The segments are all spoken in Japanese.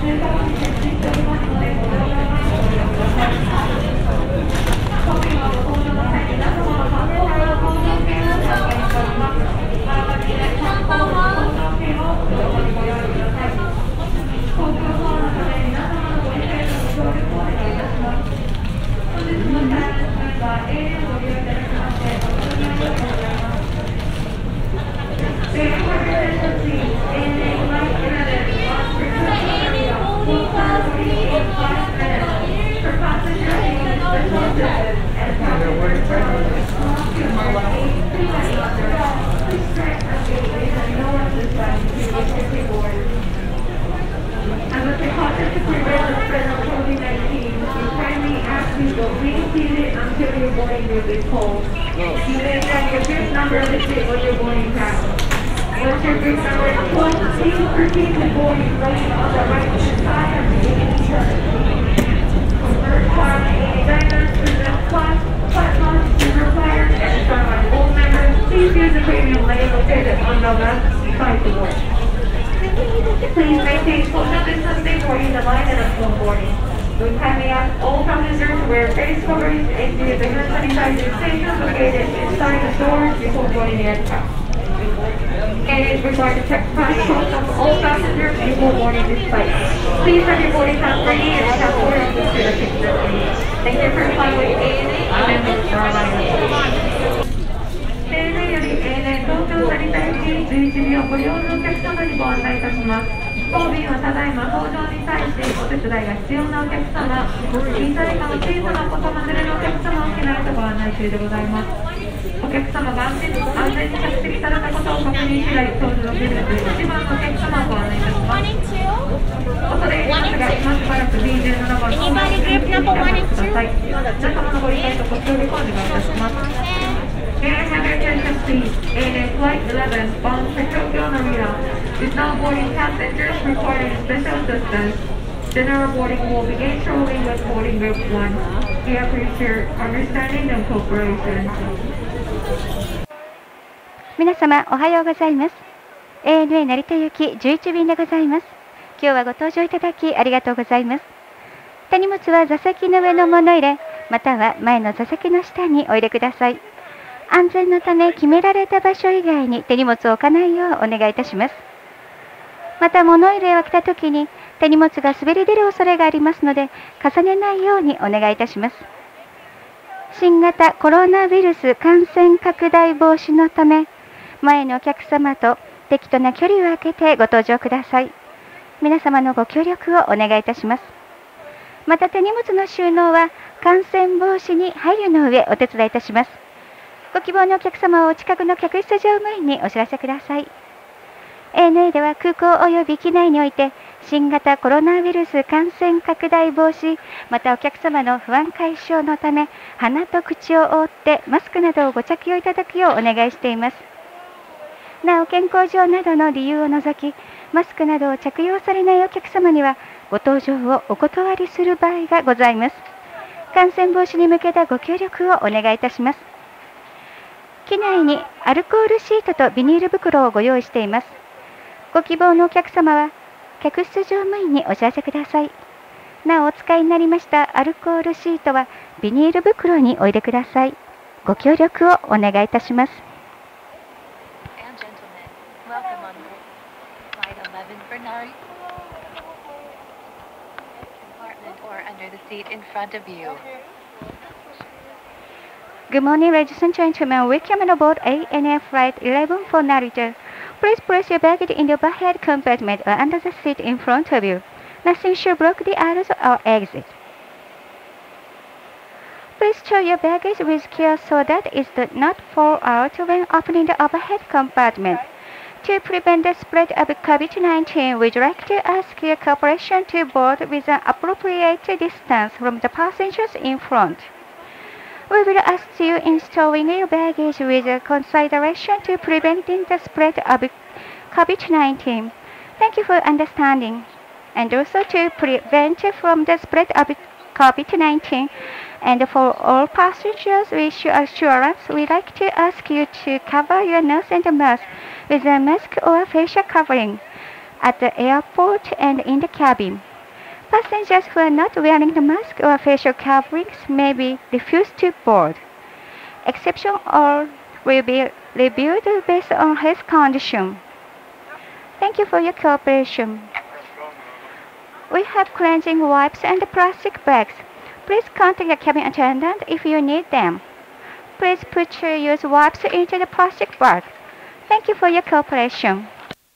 皆様おはようございます。 ANA 成田行き11便でございます。今日はご搭乗いただきありがとうございます。手荷物は座席の上の物入れ、または前の座席の下にお入れください。安全のため決められた場所以外に手荷物を置かないようお願いいたします。また物入れを開けたときに手荷物が滑り出る恐れがありますので、重ねないようにお願いいたします。新型コロナウイルス感染拡大防止のため、前のお客様と適度な距離を空けてご搭乗ください。皆様のご協力をお願いいたします。また手荷物の収納は感染防止に配慮の上お手伝いいたします。ご希望のお客様はお近くの客室乗務員にお知らせください。ANA では空港及び機内において新型コロナウイルス感染拡大防止、またお客様の不安解消のため、鼻と口を覆ってマスクなどをご着用いただくようお願いしています。なお、健康上などの理由を除き、マスクなどを着用されないお客様にはご搭乗をお断りする場合がございます。感染防止に向けたご協力をお願いいたします。機内にアルコールシートとビニール袋をご用意しています。ご希望のお客様は客室乗務員にお知らせください。なお、お使いになりましたアルコールシートはビニール袋にお入れください。ご協力をお願いいたします。Good morning, ladies and gentlemen. Welcome on board ANA Flight 11 for Narita. Please place your baggage in the overhead compartment or under the seat in front of you. Nothing should block the aisles or exit. Please stow your baggage with care so that it does not fall out when opening the overhead compartment. To prevent the spread of COVID-19, we'd like to ask your cooperation to board with an appropriate distance from the passengers in front. We will assist you in stowing your baggage with consideration to preventing the spread of COVID-19. Thank you for understanding. And also to prevent from the spread of COVID-19, and for all passengers with assurance, we'd like to ask you to cover your nose and mouth with a mask or facial covering at the airport and in the cabin. Passengers who are not wearing the mask or facial coverings may be refused to board. Exceptions will be reviewed based on health condition. Thank you for your cooperation. We have cleansing wipes and plastic bags. Please contact the cabin attendant if you need them. Please put your used wipes into the plastic bag. Thank you for your cooperation.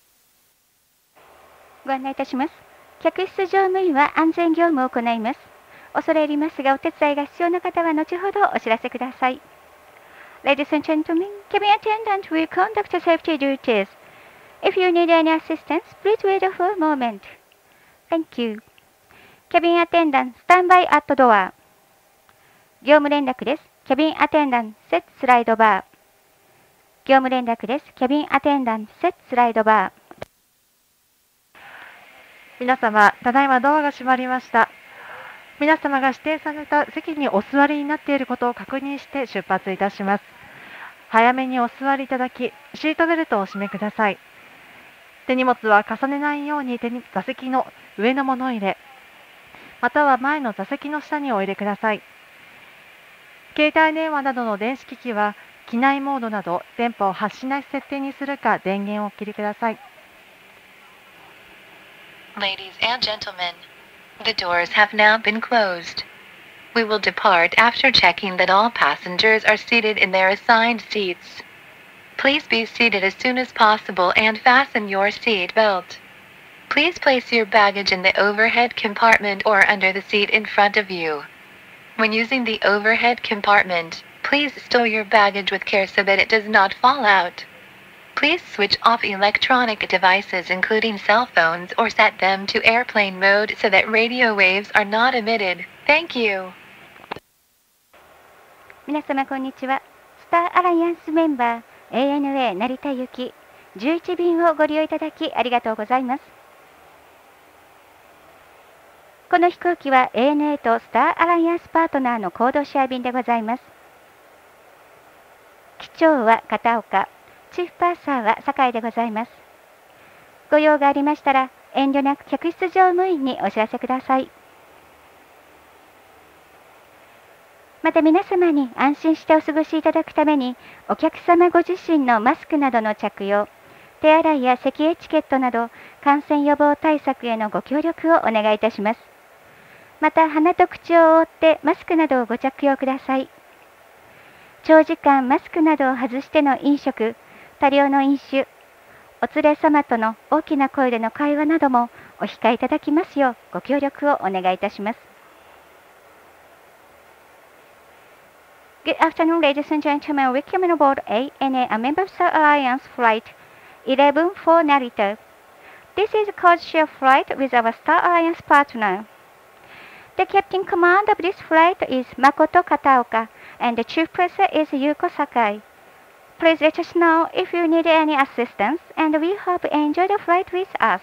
ご案内いたします。客室乗務員は安全業務を行います。恐れ入りますが、お手伝いが必要な方は後ほどお知らせください。Ladies and gentlemen, cabin attendant will conduct safety duties. If you need any assistance, please wait for a moment. Thank you. Cabin attendant, stand by at door. 業務連絡です。Cabin attendant, set slide bar. 業務連絡です。Cabin attendant, set slide bar. 皆様、ただいまドアが閉まりました。皆様が指定された席にお座りになっていることを確認して出発いたします。早めにお座りいただき、シートベルトをお締めください。手荷物は重ねないように座席の上の物入れ、または前の座席の下にお入れください。携帯電話などの電子機器は、機内モードなど電波を発しない設定にするか電源をお切りください。 Ladies and gentlemen, the doors have now been closed. We will depart after checking that all passengers are seated in their assigned seats. Please be seated as soon as possible and fasten your seat belt. Please place your baggage in the overhead compartment or under the seat in front of you. When using the overhead compartment, please stow your baggage with care so that it does not fall out. Please switch off electronic devices including cell phones or set them to airplane mode so that radio waves are not emitted. Thank you. 皆様こんにちは。スターアライアンスメンバー ANA 成田行き11便をご利用いただきありがとうございます。この飛行機は ANA とスターアライアンスパートナーのコードシェア便でございます。機長は片岡、チーフパーサーは酒井でございます。ご用がありましたら遠慮なく客室乗務員にお知らせください。また皆様に安心してお過ごしいただくためにお客様ご自身のマスクなどの着用、手洗いや咳エチケットなど感染予防対策へのご協力をお願いいたします。また鼻と口を覆ってマスクなどをご着用ください。長時間マスクなどを外しての飲食、多量の飲酒、お連れ様との大きな声での会話などもお控えいただきますようご協力をお願いいたします。Good afternoon, ladies and gentlemen. Welcome aboard ANA, a member of Star Alliance Flight 11 for Narita. This is a codeshare flight with our Star Alliance partner. The captain command of this flight is Makoto Kataoka, and the chief purser is Yuko Sakai. Please let us know if you need any assistance, and we hope you enjoy the flight with us.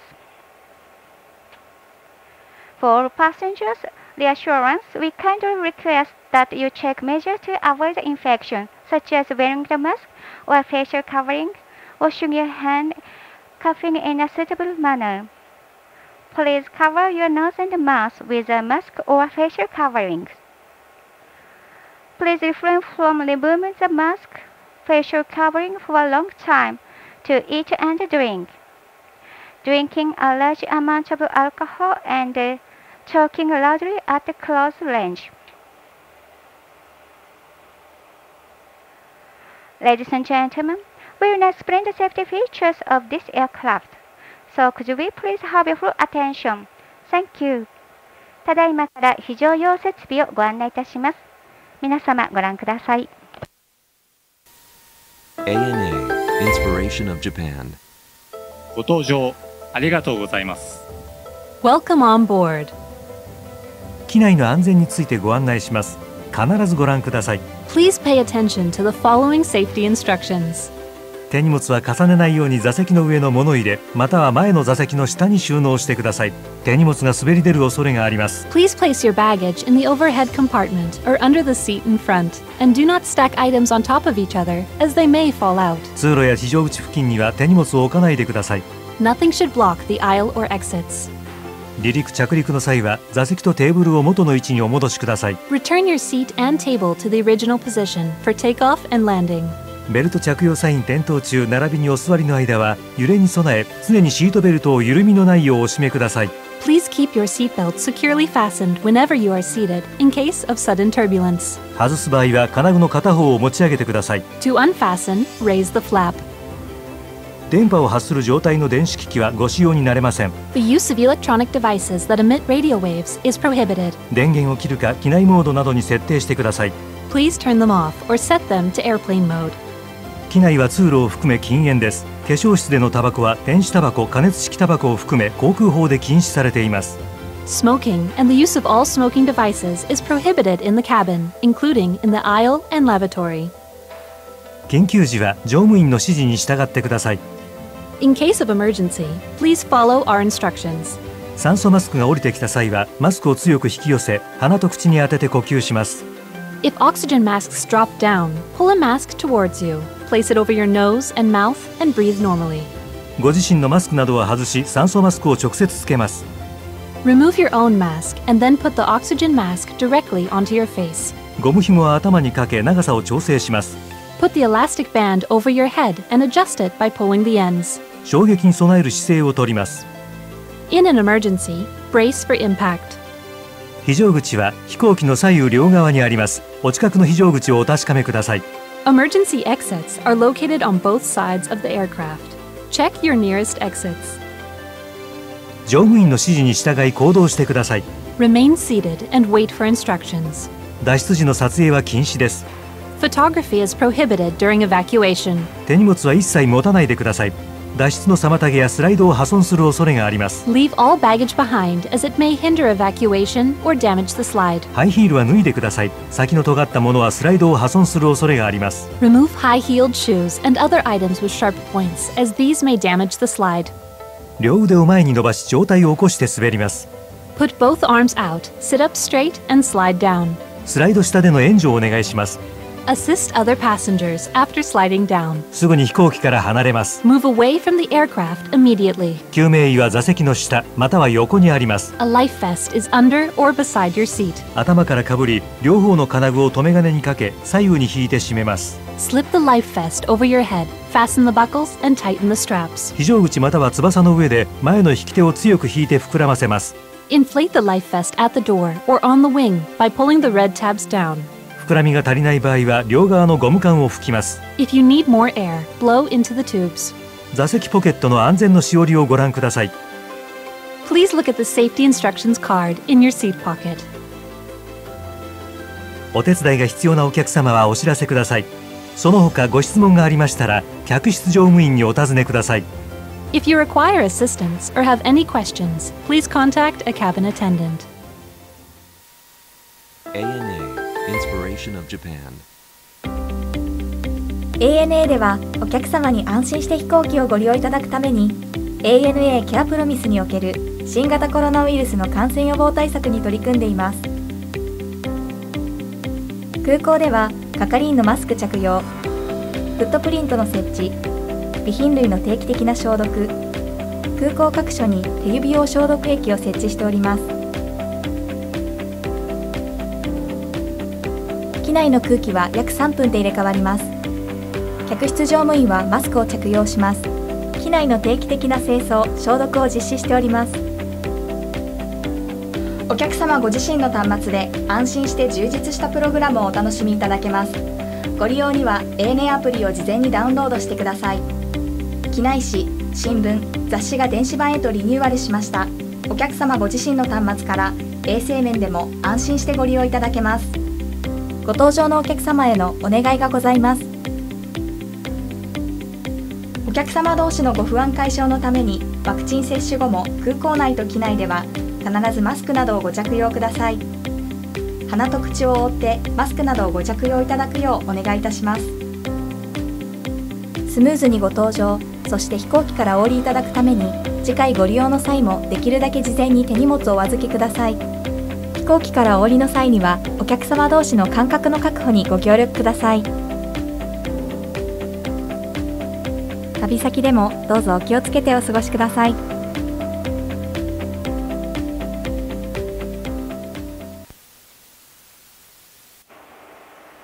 For all passengers' reassurance, we kindly request that you take measures to avoid infection, such as wearing the mask or facial covering, washing your hands, coughing in a suitable manner. Please cover your nose and mouth with a mask or facial covering. Please refrain from removing the mask, facial covering for a long time to eat and drink. Drinking a large amount of alcohol and talking loudly at close range. Ladies and gentlemen, we will now explain the safety features of this aircraft. So could we please have your full attention? Thank you. ただいまから非常用設備をご案内いたします。皆様ご覧ください。 ANA Inspiration of Japan。 ご搭乗ありがとうございます。 Welcome on board. 機内の安全についてご案内します。必ずご覧ください。 Please pay attention to the following safety instructions. 手荷物は重ねないように座席の上の物入れ、または前の座席の下に収納してください。手荷物が滑り出る恐れがあります。 Please place your baggage in the overhead compartment or under the seat in front, and do not stack items on top of each other, as they may fall out. 通路や非常口付近には手荷物を置かないでください。 Nothing should block the aisle or exits. 離陸着陸の際は座席とテーブルを元の位置にお戻しください。 Return your seat and table to the original position for takeoff and landing. ベルト着用サイン点灯中並びにお座りの間は揺れに備え常にシートベルトを緩みのないようお締めください。 Please keep your seatbelt securely fastened whenever you are seated in case of sudden turbulence. 外す場合は金具の片方を持ち上げてください。 To unfasten, raise the flap. 電波を発する状態の電子機器はご使用になれません。 The use of electronic devices that emit radio waves is prohibited. 電源を切るか機内モードなどに設定してください。 Please turn them off or set them to airplane mode. 機内は通路を含め禁煙です。化粧室でのタバコは電子タバコ、加熱式タバコを含め航空法で禁止されています。 Smoking and the use of all smoking devices is prohibited in the cabin, including in the aisle and lavatory. 緊急時は乗務員の指示に従ってください。 In case of emergency, please follow our instructions. 酸素マスクが降りてきた際はマスクを強く引き寄せ鼻と口に当てて呼吸します。 If oxygen masks drop down, pull a mask towards you. Place it over your nose and mouth and breathe normally. ご自身のマスクなどは外し酸素マスクを直接つけます。 Remove your own mask and then put the oxygen mask directly onto your face. ゴム紐は頭にかけ長さを調整します。 Put the elastic band over your head and adjust it by pulling the ends. 衝撃に備える姿勢をとります。 In an emergency, brace for impact. 非常口は飛行機の左右両側にあります。お近くの非常口をお確かめください。 Emergency exits are located on both sides of the aircraft. Check your nearest exits. 乗務員の指示に従い行動してください。 Remain seated and wait for instructions. 脱出時の撮影は禁止です。 Photography is prohibited during evacuation. 手荷物は一切持たないでください。脱出の妨げやスライドを破損する恐れがあります。 Leave all baggage behind as it may hinder evacuation or damage the slide. ハイヒールは脱いでください。先の尖ったものはスライドを破損する恐れがあります。 Remove high-heeled shoes and other items with sharp points as these may damage the slide. 両腕を前に伸ばし上体を起こして滑ります。 Put both arms out, sit up straight and slide down. スライド下での援助をお願いします。 Assist other passengers after sliding down. すぐに飛行機から離れます。 Move away from the aircraft immediately. 救命衣は座席の下または横にあります。 A life vest is under or beside your seat. 頭からかぶり両方の金具を留め金にかけ左右に引いて締めます。 Slip the life vest over your head, fasten the buckles and tighten the straps. 非常口または翼の上で前の引き手を強く引いて膨らませます。 Inflate the life vest at the door or on the wing by pulling the red tabs down. 膨らみが足りない場合は両側のゴム管を吹きます。 If you need more air, blow into the tubes. 座席ポケットの安全のしおりをご覧ください。 Please look at the safety instructions card in your seat pocket. お手伝いが必要なお客様はお知らせください。その他ご質問がありましたら客室乗務員にお尋ねください。 If you require assistance or have any questions, please contact a cabin attendant. ANA Inspiration of Japan. ANA ではお客様に安心して飛行機をご利用いただくために ANA ケアプロミスにおける新型コロナウイルスの感染予防対策に取り組んでいます。空港では係員のマスク着用、フットプリントの設置、備品類の定期的な消毒、空港各所に手指用消毒液を設置しております。機内の空気は約3分で入れ替わります。客室乗務員はマスクを着用します。機内の定期的な清掃・消毒を実施しております。お客様ご自身の端末で安心して充実したプログラムをお楽しみいただけます。ご利用には ANA アプリを事前にダウンロードしてください。機内紙、新聞、雑誌が電子版へとリニューアルしました。お客様ご自身の端末から衛生面でも安心してご利用いただけます。ご搭乗のお客様へのお願いがございます。お客様同士のご不安解消のためにワクチン接種後も空港内と機内では必ずマスクなどをご着用ください。鼻と口を覆ってマスクなどをご着用いただくようお願いいたします。スムーズにご搭乗、そして飛行機からお降りいただくために次回ご利用の際もできるだけ事前に手荷物をお預けください。飛行機からお降りの際にはお客様同士の間隔の確保にご協力ください。旅先でもどうぞお気をつけてお過ごしください。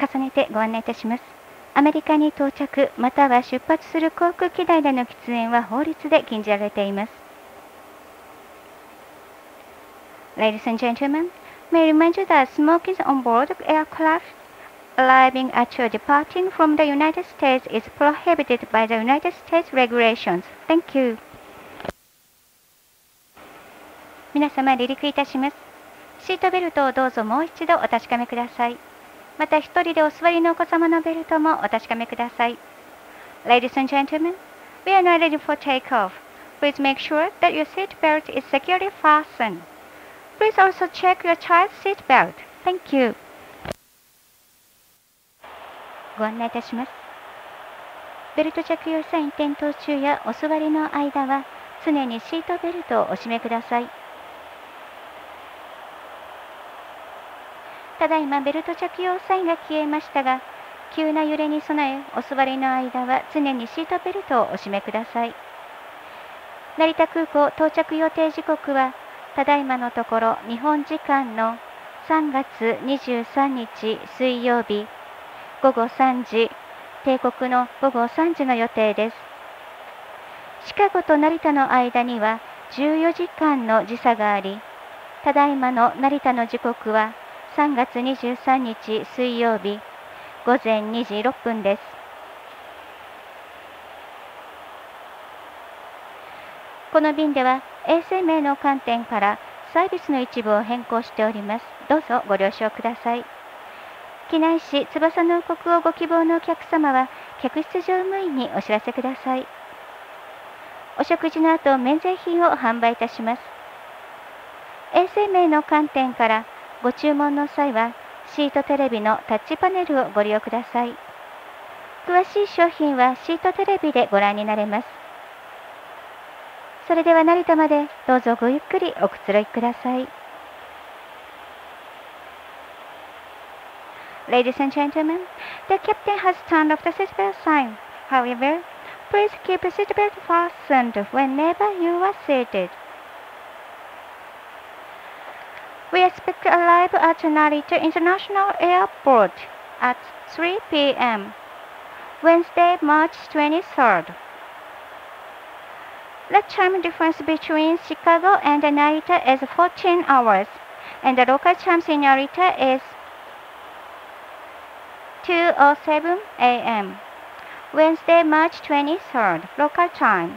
重ねてご案内いたします。アメリカに到着または出発する航空機内での喫煙は法律で禁じられています。Ladies and gentlemen, may I remind you that smoking on board aircraft arriving at or departing from the United States is prohibited by the United States regulations. Thank you. 皆様、離陸いたします。シートベルトをどうぞもう一度お確かめください。また一人でお座りのお子様のベルトもお確かめください。Ladies and gentlemen, we are now ready for takeoff. Please make sure that your seat belt is securely fastened. Please also check your child's seat belt. Thank you. ご案内いたします。ベルト着用サイン点灯中やお座りの間は常にシートベルトをお締めください。ただいまベルト着用サインが消えましたが、急な揺れに備えお座りの間は常にシートベルトをお締めください。成田空港到着予定時刻はただいまのところ日本時間の3月23日水曜日午後3時、定刻の午後3時の予定です。シカゴと成田の間には14時間の時差があり、ただいまの成田の時刻は3月23日水曜日午前2時6分です。この便では衛生面の観点からサービスの一部を変更しております。どうぞご了承ください。機内紙翼の王国をご希望のお客様は客室乗務員にお知らせください。お食事の後免税品を販売いたします。衛生面の観点からご注文の際はシートテレビのタッチパネルをご利用ください。詳しい商品はシートテレビでご覧になれます。それでは成田までどうぞごゆっくりおくつろぎください。Ladies and gentlemen, the captain has turned off the seatbelt sign. However, please keep your seatbelt fastened whenever you are seated. We expect to arrive at Narita International Airport at 3 p.m. Wednesday, March 23rd. The time difference between Chicago and Narita is 14 hours, and the local time in Narita is 2:07 a.m. Wednesday, March 23rd, local time.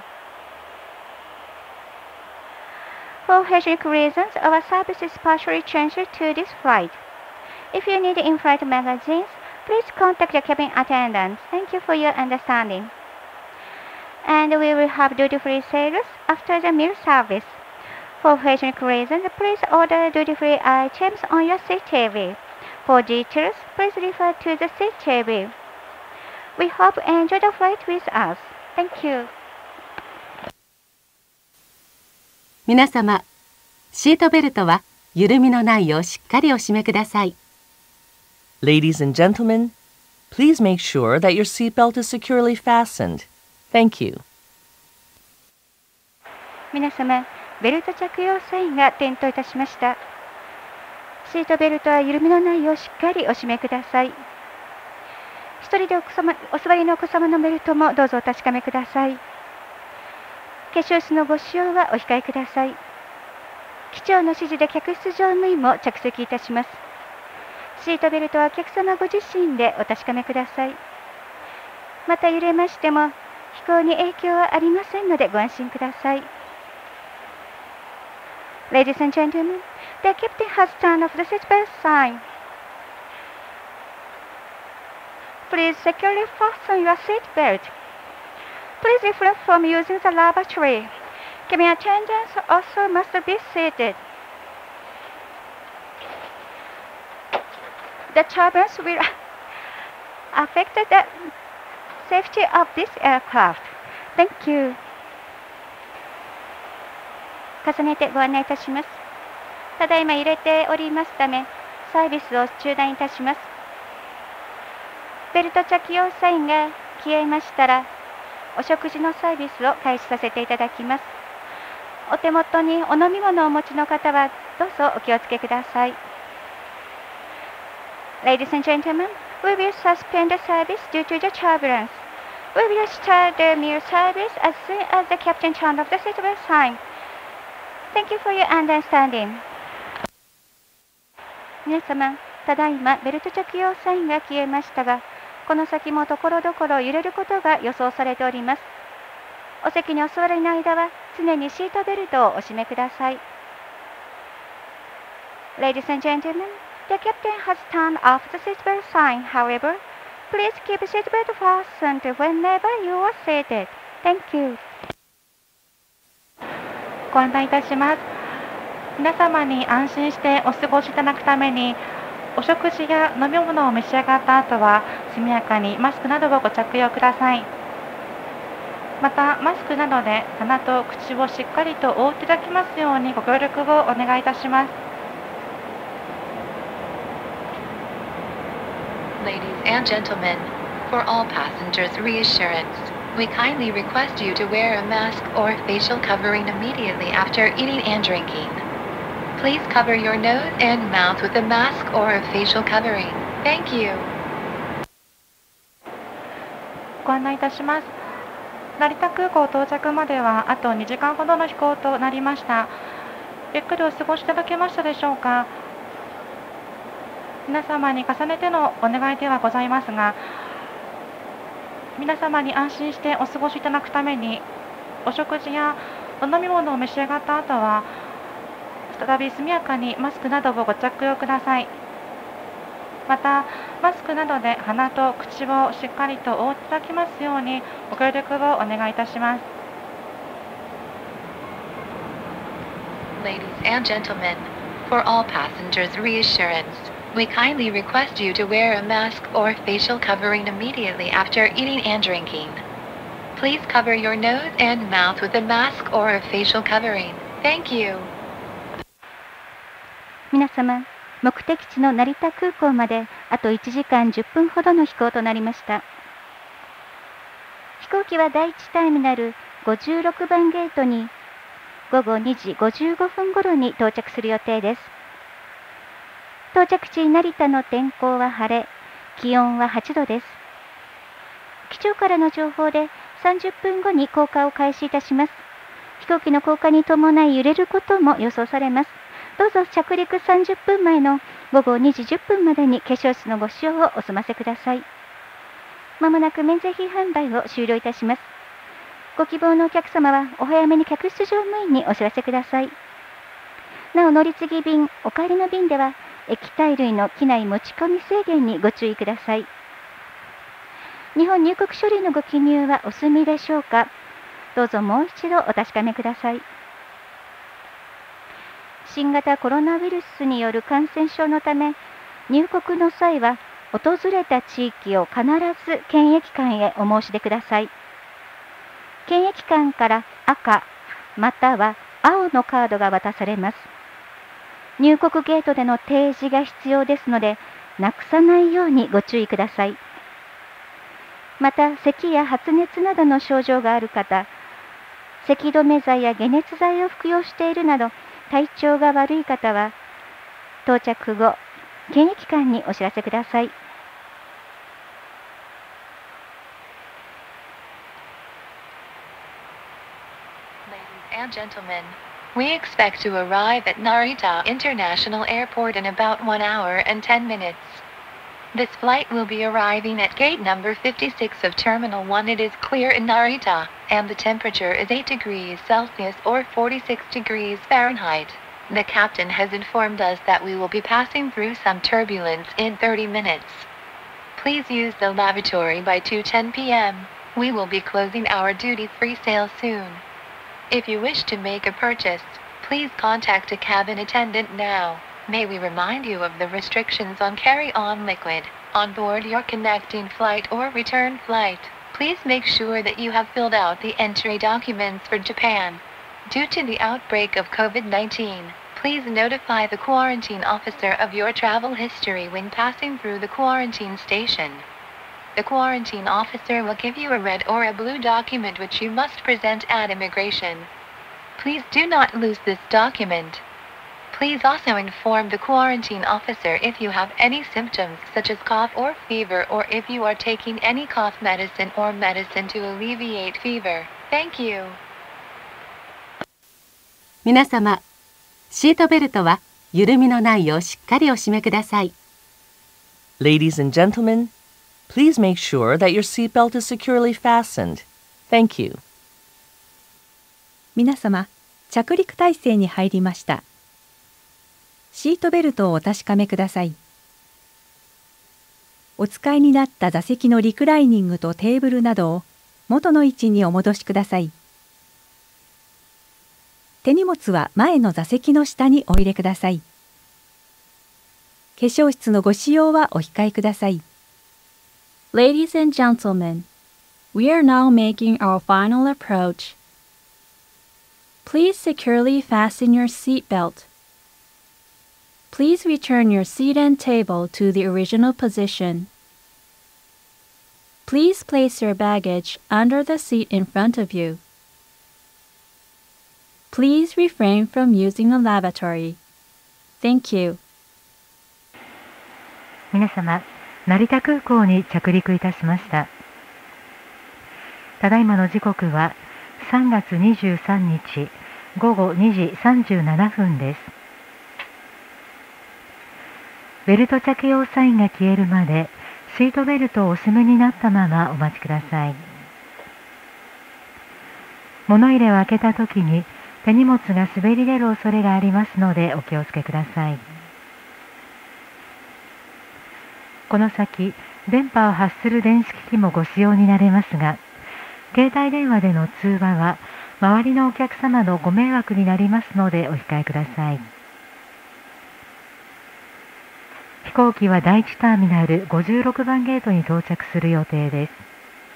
For hygienic reasons, our service is partially changed to this flight. If you need in-flight magazines, please contact the cabin attendants. Thank you for your understanding. And we will have duty-free sales after the meal service. For hygienic reasons, please order duty-free items on your seat table. For details, please refer to the seat table. We hope you enjoy the flight with us. Thank you. 皆様、シートベルトは緩みのないようしっかりお締めください。 Ladies and gentlemen, please make sure that your seatbelt is securely fastened. Thank you. 皆様、ベルト着用サインが点灯いたしました。シートベルトは緩みのないようしっかりお締めください。一人でお座りのお子様のベルトもどうぞお確かめください。化粧室のご使用はお控えください。機長の指示で客室乗務員も着席いたします。シートベルトはお客様ご自身でお確かめください。また揺れましても飛行に影響はありませんのでご安心ください。Ladies and gentlemen, the captain has turned off the seatbelt sign. Please securely fasten your seatbelt. Please refrain from using the lavatory. Cabin attendants also must be seated. The turbulence will affect the safety of this aircraft. Thank you. 重ねてご案内いたします。ただいま揺れておりますため、サービスを中断いたします。ベルト着用サインが消えましたら、お食事のサービスを開始させていただきます。お手元にお飲み物をお持ちの方はどうぞお気をつけください。Ladies and gentlemen, We will suspend the service due to the turbulence. We will start the meal service as soon as the captain turned off the seatbelt sign. Thank you for your understanding. 皆様、ただいまベルト着用サインが消えましたが、この先もところどころ揺れることが予想されております。お席にお座りの間は常にシートベルトをお締めください。Ladies and gentlemen, the captain has turned off the seatbelt sign. However, please keep seatbelt fastened whenever you are seated. Thank you. ご案内いたします。皆様に安心してお過ごしいただくために、お食事や飲み物を召し上がった後は速やかにマスクなどをご着用ください。またマスクなどで鼻と口をしっかりと覆っていただきますようにご協力をお願いいたします。 Ladies and gentlemen, for all passengers' reassurance, we kindly request you to wear a mask or facial covering immediately after eating and drinking. Please cover your nose and mouth with a mask or a facial covering. Thank you. ご案内いたします。成田空港到着まではあと2時間ほどの飛行となりました。ゆっくりお過ごしいただけましたでしょうか。皆様に重ねてのお願いではございますが、皆様に安心してお過ごしいただくために、お食事やお飲み物を召し上がった後は再び速やかにマスクなどをご着用ください。またマスクなどで鼻と口をしっかりと覆っていただきますようにご協力をお願いいたします。 Ladies and gentlemen, for all passengers' reassurance, we kindly request you to wear a mask or facial covering immediately after eating and drinking. Please cover your nose and mouth with a mask or a facial covering. Thank you. 皆様、目的地の成田空港まであと1時間10分ほどの飛行となりました。飛行機は第1ターミナル56番ゲートに午後2時55分頃に到着する予定です。到着地成田の天候は晴れ、気温は8度です。機長からの情報で30分後に降下を開始いたします。飛行機の降下に伴い揺れることも予想されます。どうぞ着陸30分前の午後2時10分までに化粧室のご使用をお済ませください。まもなく免税品販売を終了いたします。ご希望のお客様はお早めに客室乗務員にお知らせください。なお乗り継ぎ便、お帰りの便では液体類の機内持ち込み制限にご注意ください。日本入国書類のご記入はお済みでしょうか。どうぞもう一度お確かめください。新型コロナウイルスによる感染症のため、入国の際は訪れた地域を必ず検疫官へお申し出ください。検疫官から赤または青のカードが渡されます。入国ゲートでの提示が必要ですので、なくさないようにご注意ください。また、咳や発熱などの症状がある方、咳止め剤や解熱剤を服用しているなど、体調が悪い方は、到着後、検疫官にお知らせください。 Ladies and gentlemen, we expect to arrive at Narita International Airport in about 1 hour and 10 minutes. This flight will be arriving at gate number 56 of Terminal 1. It is clear in Narita, and the temperature is 8 degrees Celsius or 46 degrees Fahrenheit. The captain has informed us that we will be passing through some turbulence in 30 minutes. Please use the lavatory by 2:10 p.m. We will be closing our duty-free sale soon. If you wish to make a purchase, please contact a cabin attendant now. May we remind you of the restrictions on carry-on liquid on board your connecting flight or return flight. Please make sure that you have filled out the entry documents for Japan. Due to the outbreak of COVID-19, please notify the quarantine officer of your travel history when passing through the quarantine station. The quarantine officer will give you a red or a blue document which you must present at immigration. Please do not lose this document. Please also inform the quarantine officer if you have any symptoms such as cough or fever, or if you are taking any cough medicine or medicine to alleviate fever. Thank you. 皆様、シートベルトは緩みのないようしっかりお締めください。 Ladies and gentlemen, please make sure that your seatbelt is securely fastened. Thank you. 皆様、着陸態勢に入りました。シートベルトをお確かめください。お使いになった座席のリクライニングとテーブルなどを元の位置にお戻しください。手荷物は前の座席の下にお入れください。化粧室のご使用はお控えください。 Ladies and gentlemen, we are now making our final approach. Please securely fasten your seat belt. Please return your seat and table to the original position. Please place your baggage under the seat in front of you. Please refrain from using the lavatory. Thank you. 皆様、成田空港に着陸いたしました。ただいまの時刻は3月23日午後2時37分です。ベルト着用サインが消えるまでシートベルトをお締めになったままお待ちください。物入れを開けたときに手荷物が滑り出る恐れがありますのでお気をつけください。この先、電波を発する電子機器もご使用になれますが、携帯電話での通話は周りのお客様のご迷惑になりますのでお控えください。飛行機は第1ターミナル56番ゲートに到着する予定です。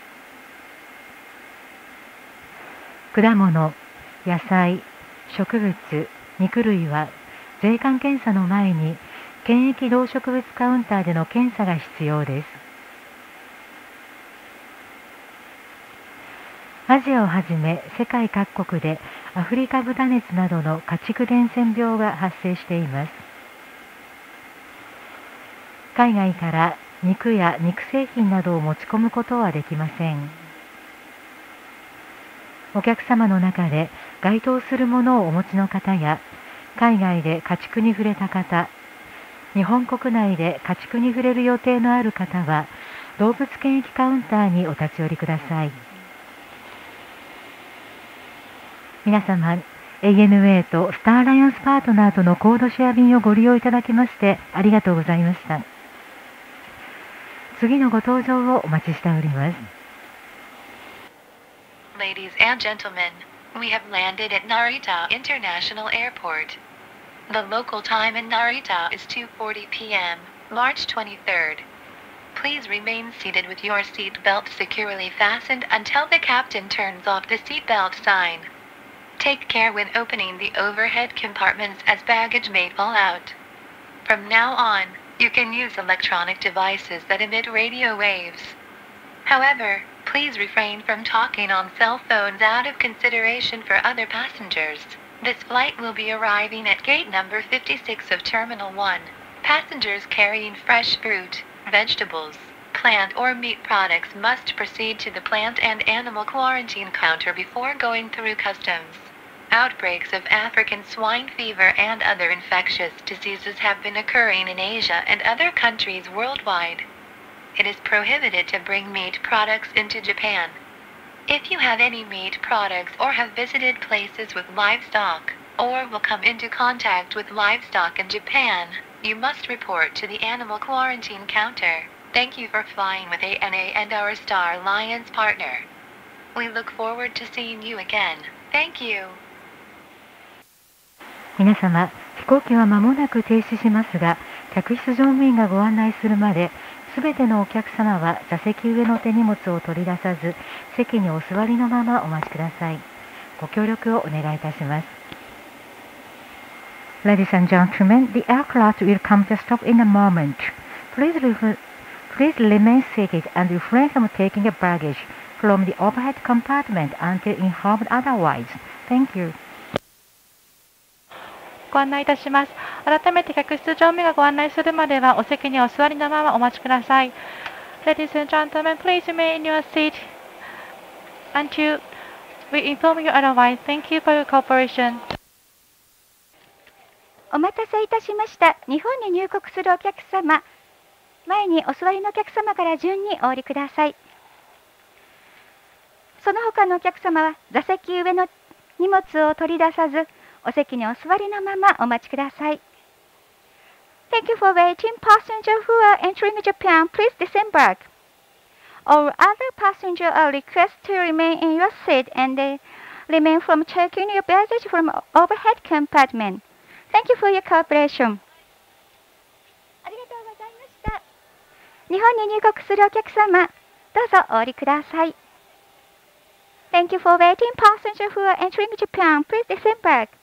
果物、野菜、植物、肉類は税関検査の前に検疫動植物カウンターでの検査が必要です。アジアをはじめ世界各国でアフリカ豚熱などの家畜伝染病が発生しています。海外から肉や肉製品などを持ち込むことはできません。お客様の中で該当するものをお持ちの方や、海外で家畜に触れた方、日本国内で家畜に触れる予定のある方は、動物検疫カウンターにお立ち寄りください。皆様、ANA とスターアライアンスパートナーとのコードシェア便をご利用いただきましてありがとうございました。次のご搭乗をお待ちしております。 Ladies and gentlemen, we have landed at Narita International Airport. The local time in Narita is 2:40 p.m., March 23rd. Please remain seated with your seat belt securely fastened until the captain turns off the seat belt sign. Take care when opening the overhead compartments as baggage may fall out. From now on, you can use electronic devices that emit radio waves. However, please refrain from talking on cell phones out of consideration for other passengers. This flight will be arriving at gate number 56 of Terminal 1. Passengers carrying fresh fruit, vegetables, plant or meat products must proceed to the plant and animal quarantine counter before going through customs. Outbreaks of African swine fever and other infectious diseases have been occurring in Asia and other countries worldwide. It is prohibited to bring meat products into Japan. If you have any meat products or have visited places with livestock, or will come into contact with livestock in Japan, you must report to the animal quarantine counter. Thank you for flying with ANA and our Star Alliance partner. We look forward to seeing you again. Thank you. 皆様、飛行機は間もなく停止しますが、客室乗務員がご案内するまで、すべてのお客様は座席上の手荷物を取り出さず、席にお座りのままお待ちください。ご協力をお願いいたします。Ladies and gentlemen, the aircraft will come to stop in a moment. Please remain seated and refrain from taking a baggage from the overhead compartment until informed otherwise. Thank you. ご案内いたします。改めて客室乗務員がご案内するまではお席にお座りのままお待ちください。Ladies and gentlemen, please remain in your seat until we inform you otherwise. Thank you for your cooperation. お待たせいたしました。日本に入国するお客様、前にお座りのお客様から順にお降りください。その他のお客様は座席上の荷物を取り出さず、お席にお座りのままお待ちください。Thank you for waiting. Passengers who are entering Japan, please disembark. All other passengers are requested to remain in your seat and remain from checking your baggage from overhead compartment. Thank you for your cooperation. ありがとうございました。日本に入国するお客様、どうぞお降りください。Thank you for waiting. Passengers who are entering Japan, please disembark.